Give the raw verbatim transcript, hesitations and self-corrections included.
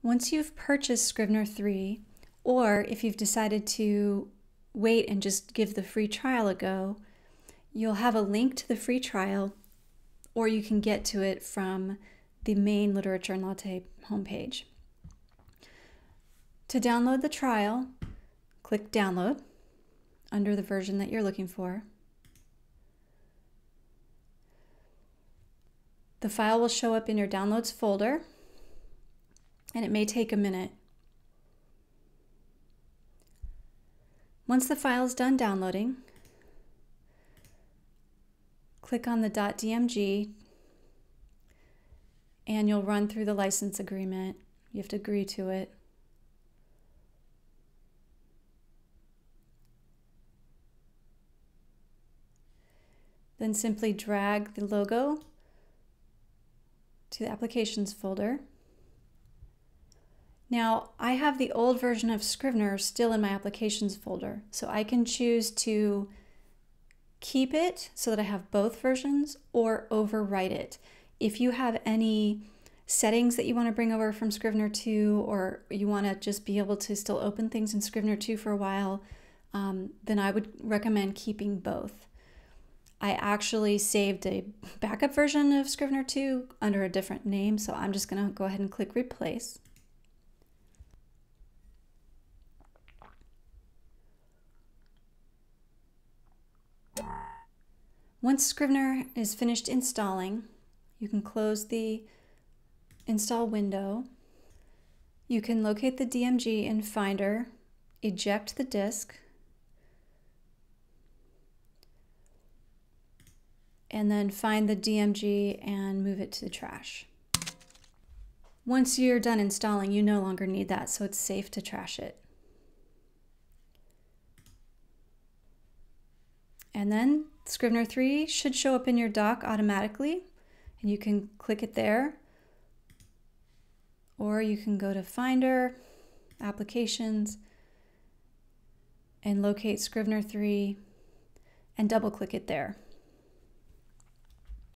Once you've purchased Scrivener three, or if you've decided to wait and just give the free trial a go, you'll have a link to the free trial, or you can get to it from the main Literature and Latte homepage. To download the trial, click Download under the version that you're looking for. The file will show up in your Downloads folder, and it may take a minute. Once the file is done downloading, click on the .dmg and you'll run through the license agreement. You have to agree to it. Then simply drag the logo to the Applications folder. Now, I have the old version of Scrivener still in my Applications folder, so I can choose to keep it so that I have both versions or overwrite it. If you have any settings that you want to bring over from Scrivener two, or you want to just be able to still open things in Scrivener two for a while, um, then I would recommend keeping both. I actually saved a backup version of Scrivener two under a different name, so I'm just going to go ahead and click Replace. Once Scrivener is finished installing, you can close the install window. You can locate the D M G in Finder, eject the disk, and then find the D M G and move it to the trash. Once you're done installing, you no longer need that, so it's safe to trash it. And then Scrivener three should show up in your dock automatically, and you can click it there, or you can go to Finder, Applications, and locate Scrivener three and double click it there.